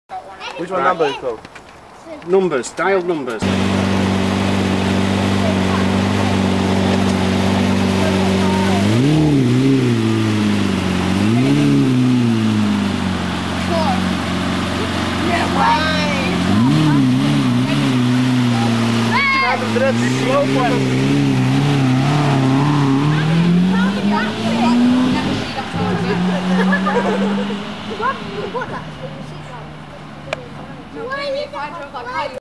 Which one number is called? Numbers, dialed numbers. Why